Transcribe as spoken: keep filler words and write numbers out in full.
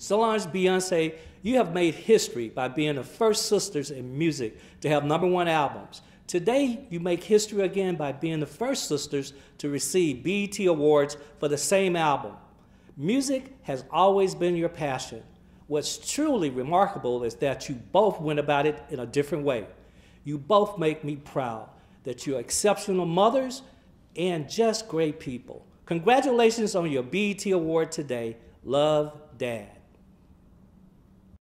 Solange, Beyoncé, you have made history by being the first sisters in music to have number one albums. Today, you make history again by being the first sisters to receive B E T Awards for the same album. Music has always been your passion. What's truly remarkable is that you both went about it in a different way. You both make me proud that you're exceptional mothers and just great people. Congratulations on your B E T Award today. Love, Dad.